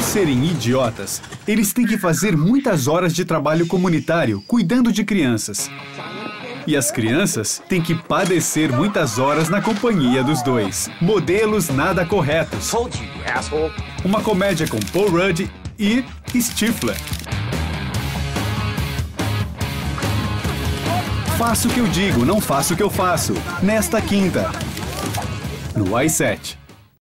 serem idiotas, eles têm que fazer muitas horas de trabalho comunitário cuidando de crianças. E as crianças têm que padecer muitas horas na companhia dos dois. Modelos Nada Corretos. Uma comédia com Paul Rudd e Stifler. Faço o que eu digo, não faço o que eu faço. Nesta quinta, no i7.